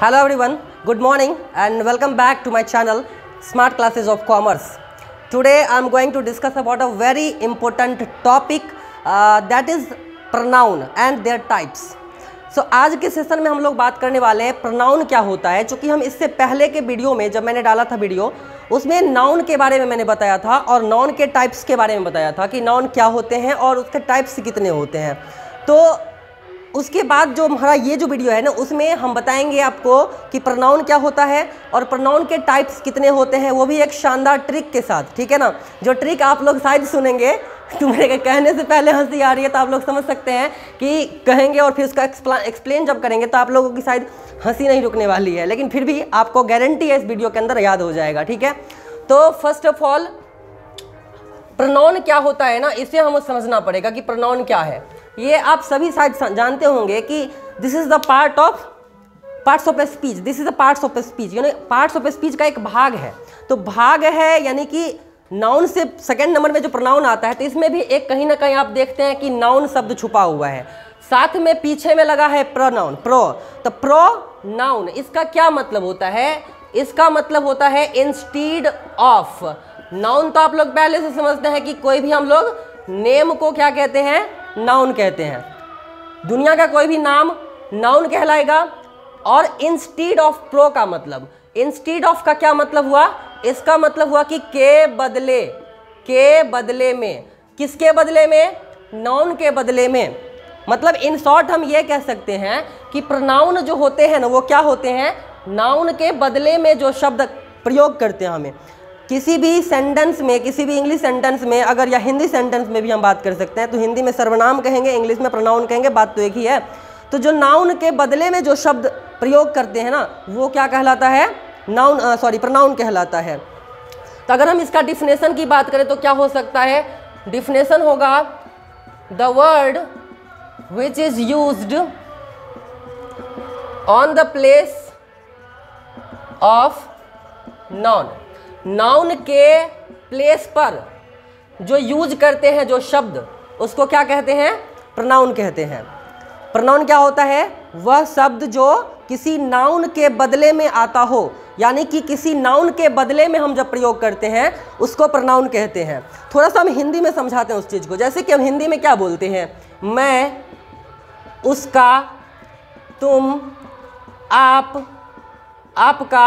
Hello everyone, good morning and welcome back to my channel Smart Classes of Commerce. Today I am going to discuss about a very important topic that is pronoun and their types. So आज के session में हम लोग बात करने वाले हैं pronoun क्या होता है। चूँकि हम इससे पहले के वीडियो में जब मैंने डाला था वीडियो उसमें नाउन के बारे में मैंने बताया था और नाउन के टाइप्स के बारे में बताया था कि नाउन क्या होते हैं और उसके टाइप्स कितने होते हैं। तो उसके बाद जो हमारा ये जो वीडियो है ना उसमें हम बताएंगे आपको कि प्रोनाउन क्या होता है और प्रोनाउन के टाइप्स कितने होते हैं, वो भी एक शानदार ट्रिक के साथ, ठीक है ना। जो ट्रिक आप लोग शायद सुनेंगे तो मेरे कहने से पहले हंसी आ रही है तो आप लोग समझ सकते हैं कि कहेंगे और फिर उसका एक्सप्लेन जब करेंगे तो आप लोगों की शायद हंसी नहीं रुकने वाली है, लेकिन फिर भी आपको गारंटी है इस वीडियो के अंदर याद हो जाएगा, ठीक है। तो फर्स्ट ऑफ ऑल प्रोनाउन क्या होता है ना, इसे हमें समझना पड़ेगा कि प्रोनाउन क्या है। ये आप सभी शायद जानते होंगे कि this is the parts of speech, this is the parts of speech, यानी पार्ट्स ऑफ स्पीच का एक भाग है। तो भाग है यानी कि नाउन से सेकंड नंबर में जो प्रोनाउन आता है तो इसमें भी एक कहीं ना कहीं आप देखते हैं कि नाउन शब्द छुपा हुआ है, साथ में पीछे में लगा है प्रोनाउन तो प्रोनाउन इसका क्या मतलब होता है, इसका मतलब होता है इंस्टीड ऑफ। नाउन तो आप लोग पहले से समझते हैं कि कोई भी हम लोग नेम को क्या कहते हैं, नाउन कहते हैं। दुनिया का कोई भी नाम नाउन कहलाएगा। और इंस्टीड ऑफ प्रो का मतलब, इंस्टीड ऑफ का क्या मतलब हुआ, इसका मतलब हुआ कि के बदले में, किसके बदले में, नाउन के बदले में। मतलब इन शॉर्ट हम ये कह सकते हैं कि प्रोनाउन जो होते हैं ना वो क्या होते हैं, नाउन के बदले में जो शब्द प्रयोग करते हैं। हमें किसी भी सेंटेंस में, किसी भी इंग्लिश सेंटेंस में अगर या हिंदी सेंटेंस में भी हम बात कर सकते हैं तो हिंदी में सर्वनाम कहेंगे, इंग्लिश में प्रोनाउन कहेंगे, बात तो एक ही है। तो जो नाउन के बदले में जो शब्द प्रयोग करते हैं ना वो क्या कहलाता है, प्रोनाउन कहलाता है। तो अगर हम इसका डिफिनेशन की बात करें तो क्या हो सकता है, डिफिनेशन होगा the word which is used on the place of noun, noun के प्लेस पर जो यूज करते हैं जो शब्द उसको क्या कहते हैं, प्रोनाउन कहते हैं। प्रोनाउन क्या होता है, वह शब्द जो किसी नाउन के बदले में आता हो, यानी कि किसी नाउन के बदले में हम जब प्रयोग करते हैं उसको प्रोनाउन कहते हैं। थोड़ा सा हम हिंदी में समझाते हैं उस चीज़ को। जैसे कि हम हिंदी में क्या बोलते हैं, मैं, उसका, तुम, आप, आपका,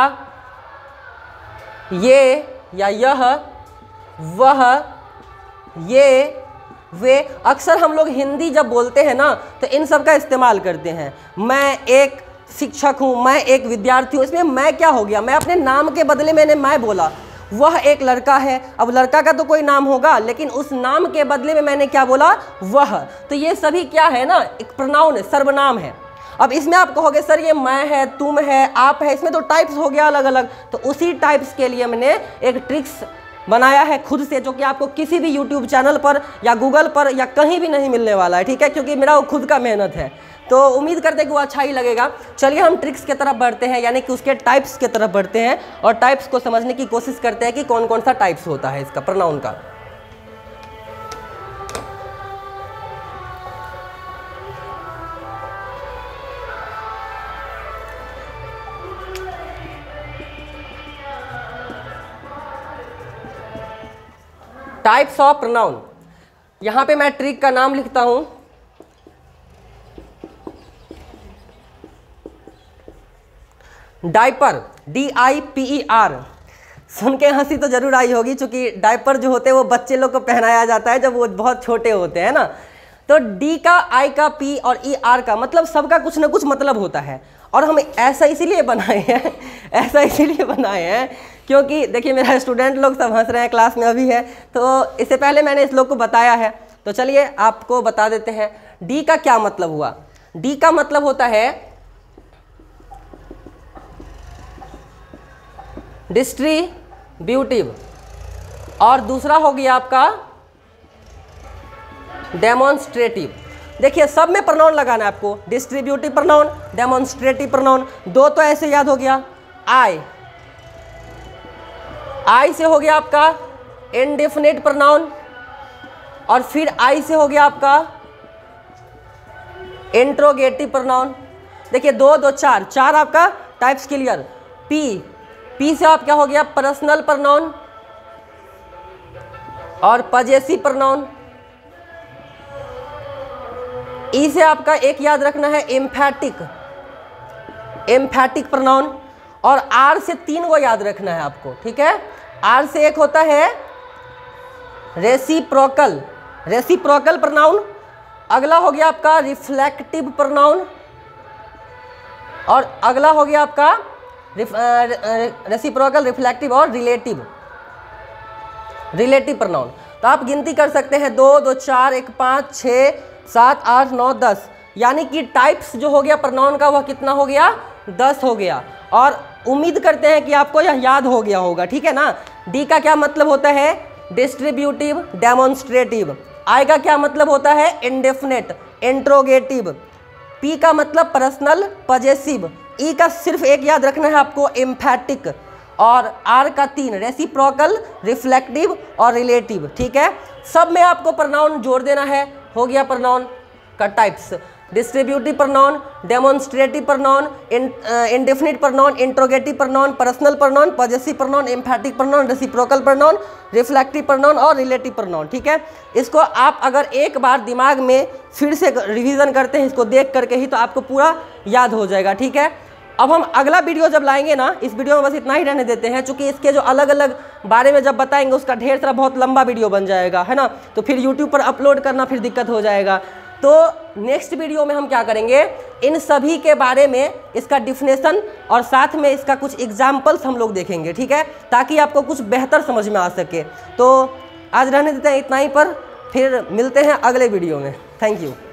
ये या यह, वह, ये, वे। अक्सर हम लोग हिंदी जब बोलते हैं ना तो इन सब का इस्तेमाल करते हैं। मैं एक शिक्षक हूँ, मैं एक विद्यार्थी हूँ, इसमें मैं क्या हो गया, मैं अपने नाम के बदले मैंने मैं बोला। वह एक लड़का है, अब लड़का का तो कोई नाम होगा लेकिन उस नाम के बदले में मैंने क्या बोला, वह। तो ये सभी क्या है ना, एक प्रोनाउन है, सर्वनाम है। अब इसमें आप कहोगे सर ये मैं है, तुम है, आप है, इसमें तो टाइप्स हो गया अलग अलग। तो उसी टाइप्स के लिए मैंने एक ट्रिक्स बनाया है खुद से, जो कि आपको किसी भी यूट्यूब चैनल पर या गूगल पर या कहीं भी नहीं मिलने वाला है, ठीक है, क्योंकि मेरा वो खुद का मेहनत है। तो उम्मीद करते हैं कि वो अच्छा ही लगेगा। चलिए हम ट्रिक्स की तरफ बढ़ते हैं, यानी कि उसके टाइप्स की तरफ बढ़ते हैं और टाइप्स को समझने की कोशिश करते हैं कि कौन कौन सा टाइप्स होता है इसका, प्रोनाउन का। टाइप्स ऑफ प्रोनाउन, यहां पे मैं ट्रिक का नाम लिखता हूं, डायपर, DIPER। सुन के हंसी तो जरूर आई होगी, क्योंकि डायपर जो होते हैं वो बच्चे लोग को पहनाया जाता है जब वो बहुत छोटे होते हैं ना। तो D का, I का, P और ER का मतलब सबका कुछ ना कुछ मतलब होता है। और हम ऐसा इसीलिए बनाए हैं क्योंकि देखिए मेरा स्टूडेंट लोग सब हंस रहे हैं, क्लास में अभी है, तो इससे पहले मैंने इस लोग को बताया है। तो चलिए आपको बता देते हैं डी का क्या मतलब हुआ। डी का मतलब होता है डिस्ट्रीब्यूटिव और दूसरा हो गया आपका डेमोन्स्ट्रेटिव। देखिए सब में प्रोनाउन लगाना है आपको, डिस्ट्रीब्यूटिव प्रोनाउन, डेमोन्स्ट्रेटिव प्रोनाउन। दो तो ऐसे याद हो गया, आई से हो गया आपका इंडेफिनिट प्रोनाउन और फिर आई से हो गया आपका इंट्रोगेटिव प्रोनाउन। देखिए दो दो चार, चार आपका टाइप्स क्लियर। पी से आप क्या हो गया, पर्सनल प्रोनाउन और पजेसिव प्रोनाउन। ई से आपका एक याद रखना है एम्फैटिक प्रोनाउन, और आर से 3 को याद रखना है आपको, ठीक है। आर से एक होता है रेसिप्रोकल प्रोनाउन, अगला हो गया आपका रिफ्लेक्टिव प्रोनाउन, और अगला हो गया आपका रेसिप्रोकल, रिफ्लेक्टिव और रिलेटिव प्रोनाउन। तो आप गिनती कर सकते हैं 2 2 4 1 5 6 7 8 9 10, यानी कि टाइप्स जो हो गया प्रोनाउन का वह कितना हो गया, 10 हो गया। और उम्मीद करते हैं कि आपको यह याद हो गया होगा, ठीक है ना। डी का क्या मतलब होता है, डिस्ट्रीब्यूटिव डेमोन्स्ट्रेटिव। आई का क्या मतलब होता है, इंडेफिनेट इंट्रोगेटिव। पी का मतलब पर्सनल पजेसिव। ई का सिर्फ एक याद रखना है आपको, एम्फैटिक। और आर का 3 रेसिप्रोकल, रिफ्लेक्टिव और रिलेटिव, ठीक है। सब में आपको प्रोनाउन जोड़ देना है, हो गया प्रोनाउन का types, distributive pronoun, demonstrative pronoun, indefinite pronoun, interrogative pronoun, personal pronoun, possessive pronoun, emphatic pronoun, reciprocal pronoun, reflective pronoun और रिलेटिव प्रोनाउन, ठीक है। इसको आप अगर एक बार दिमाग में फिर से रिवीजन करते हैं, इसको देख करके ही, तो आपको पूरा याद हो जाएगा, ठीक है। अब हम अगला वीडियो जब लाएंगे ना, इस वीडियो में बस इतना ही रहने देते हैं, क्योंकि इसके जो अलग अलग बारे में जब बताएंगे उसका ढेर सारा बहुत लंबा वीडियो बन जाएगा, है ना। तो फिर यूट्यूब पर अपलोड करना फिर दिक्कत हो जाएगा। तो नेक्स्ट वीडियो में हम क्या करेंगे, इन सभी के बारे में इसका डिफिनेशन और साथ में इसका कुछ एग्जाम्पल्स हम लोग देखेंगे, ठीक है, ताकि आपको कुछ बेहतर समझ में आ सके। तो आज रहने देते हैं इतना ही पर, फिर मिलते हैं अगले वीडियो में। Thank you.